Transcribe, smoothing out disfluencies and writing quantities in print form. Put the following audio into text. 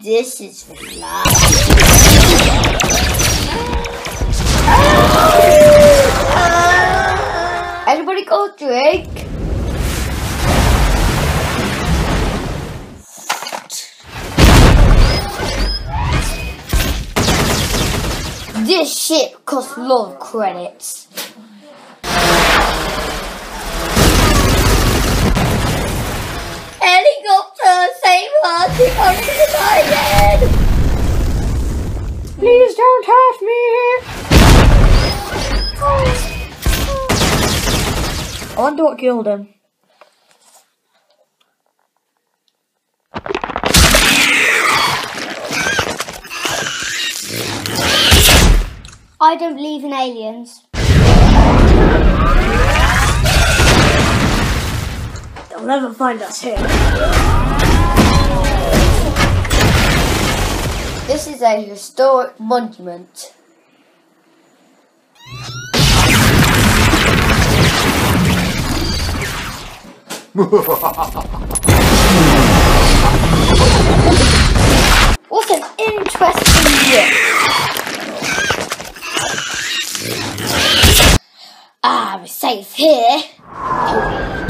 This is for love. Anybody got a drink? This shit costs a lot of credits. Helicopter, save us! We're going to die again! Please don't hurt me! I wonder what killed him. I don't believe in aliens. They'll never find us here. This is a historic monument. What an interesting look. Ah, we're safe here.